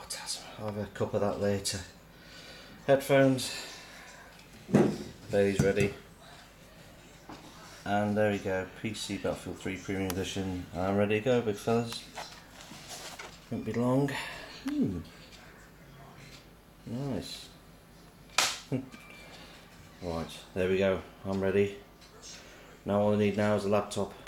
I'll have a cup of that later. Headphones. Bailey's ready. And there we go, PC Battlefield 3 Premium Edition. I'm ready to go, big fellas. Won't be long. Nice. Right, there we go. I'm ready. Now all I need now is a laptop.